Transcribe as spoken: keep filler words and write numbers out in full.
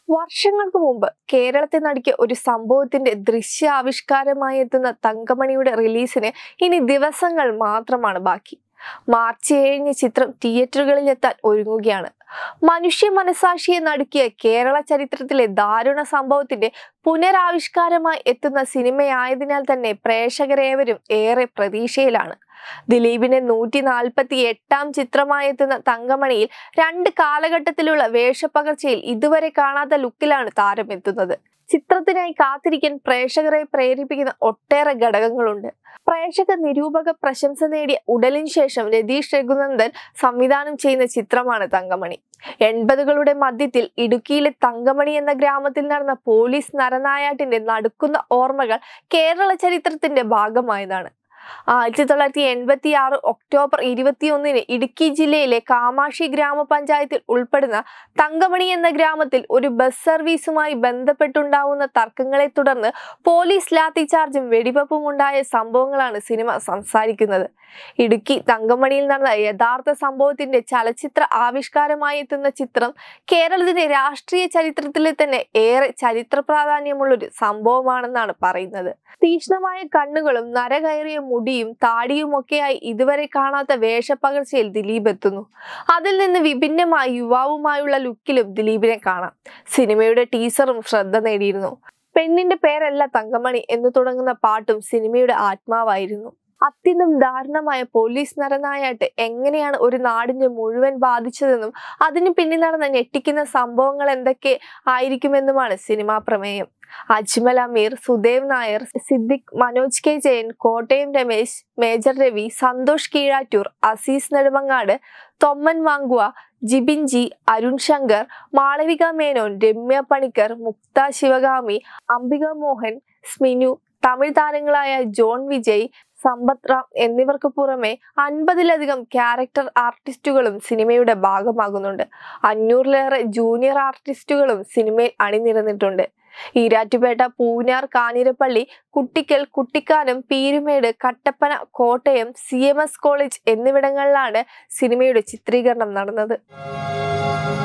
വർഷങ്ങൾക്ക് മുമ്പ് കേരളത്തെ നടുക്കിയ ഒരു സംഭവത്തിന്റെ ദൃശ്യാവിഷ്കാരമായി എത്തുന്ന തങ്കമണിയുടെ റിലീസിന് ഇനി ദിവസങ്ങൾ മാത്രമാണ് ബാക്കി. മാർച്ച് ഏഴിന് ചിത്രം തിയേറ്ററുകളിൽ എത്താൻ ഒരുങ്ങുകയാണ്. മനുഷ്യ മനസാക്ഷിയെ നടുക്കിയ കേരള ചരിത്രത്തിലെ ദാരുണ സംഭവത്തിന്റെ പുനരാവിഷ്കാരമായി എത്തുന്ന സിനിമയായതിനാൽ തന്നെ പ്രേക്ഷകരേവരും ഏറെ പ്രതീക്ഷയിലാണ്. ദിലീപിന്റെ നൂറ്റി നാൽപ്പത്തി എട്ടാം ചിത്രമായി എത്തുന്ന തങ്കമണിയിൽ രണ്ട് കാലഘട്ടത്തിലുള്ള വേഷപ്പകർച്ചയിൽ ഇതുവരെ കാണാത്ത ലുക്കിലാണ് താരം എത്തുന്നത്. ചിത്രത്തിനായി കാത്തിരിക്കാൻ പ്രേക്ഷകരെ പ്രേരിപ്പിക്കുന്ന ഒട്ടേറെ ഘടകങ്ങളുണ്ട്. പ്രേക്ഷക നിരൂപക പ്രശംസ നേടിയ ഉടലിന് ശേഷം രതീഷ് രഘുനന്ദൻ സംവിധാനം ചെയ്യുന്ന ചിത്രമാണ് തങ്കമണി. എൺപതുകളുടെ മധ്യത്തിൽ ഇടുക്കിയിലെ തങ്കമണി എന്ന ഗ്രാമത്തിൽ നടന്ന പോലീസ് നരനായാട്ടിന്റെ നടുക്കുന്ന ഓർമ്മകൾ കേരള ചരിത്രത്തിന്റെ ഭാഗമായതാണ്. ആയിരത്തി തൊള്ളായിരത്തി എൺപത്തി ആറ് ഒക്ടോബർ ഇരുപത്തി ഒന്നിന് ഇടുക്കി ജില്ലയിലെ കാമാക്ഷി ഗ്രാമപഞ്ചായത്തിൽ ഉൾപ്പെടുന്ന തങ്കമണി എന്ന ഗ്രാമത്തിൽ ഒരു ബസ് സർവീസുമായി ബന്ധപ്പെട്ടുണ്ടാവുന്ന തർക്കങ്ങളെ തുടർന്ന് പോലീസ് ലാത്തിചാർജും വെടിവെപ്പും ഉണ്ടായ സംഭവങ്ങളാണ് സിനിമ സംസാരിക്കുന്നത്. ഇടുക്കി തങ്കമണിയിൽ നടന്ന യഥാർത്ഥ സംഭവത്തിന്റെ ചലച്ചിത്ര ആവിഷ്കാരമായി എത്തുന്ന ചിത്രം കേരളത്തിന്റെ രാഷ്ട്രീയ ചരിത്രത്തിലെ തന്നെ ഏറെ ചരിത്ര പ്രാധാന്യമുള്ളൊരു സംഭവമാണെന്നാണ് പറയുന്നത്. തീക്ഷ്ണമായ കണ്ണുകളും നരകയറിയ മുടിയും താടിയുമൊക്കെയായി ഇതുവരെ കാണാത്ത വേഷപ്പകർച്ചയിൽ ദിലീപ് എത്തുന്നു. അതിൽ നിന്ന് വിഭിന്നമായ യുവാവുമായുള്ള ലുക്കിലും ദിലീപിനെ കാണാം. സിനിമയുടെ ടീസറും ശ്രദ്ധ നേടിയിരുന്നു. പെണ്ണിന്റെ പേരല്ല തങ്കമണി എന്ന് തുടങ്ങുന്ന പാട്ടും സിനിമയുടെ ആത്മാവായിരുന്നു. അത്യന്തം ദാരുണമായ പോലീസ് നരനായാട്ട് എങ്ങനെയാണ് ഒരു നാടിനെ മുഴുവൻ ബാധിച്ചതെന്നും അതിന് പിന്നിൽ നടന്ന ഞെട്ടിക്കുന്ന സംഭവങ്ങൾ എന്തൊക്കെ ആയിരിക്കുമെന്നുമാണ് സിനിമാ പ്രമേയം. Ajmal Amir, Sudev Nair, Siddique, Manoj K Jayan, Kottayam Ramesh, major Ravi, Santhosh Keezhattoor, Azeez Nedumangad, Thomman Vankuva, Jibin G, Arun Shankar, Malavika Menon, Ramya Panicker, Muktha Sivagami, Ambika Mohan, Sminu, Tamil താരങ്ങളായ ജോൺ വിജയ്, സമ്പത്ത് റാം എന്നിവർക്ക് പുറമെ അൻപതിലധികം ക്യാരക്ടർ ആർട്ടിസ്റ്റുകളും സിനിമയുടെ ഭാഗമാകുന്നുണ്ട്. അഞ്ഞൂറിലേറെ ജൂനിയർ ആർട്ടിസ്റ്റുകളും സിനിമയിൽ അണിനിരന്നിട്ടുണ്ട്. Erattupetta, Poonjar, Kanjirappally, Kuttikkal, Kuttikkanam, Peermade, Kattappana, Kottayam, C M S college എന്നിവിടങ്ങളിലാണ് സിനിമയുടെ ചിത്രീകരണം നടന്നത്.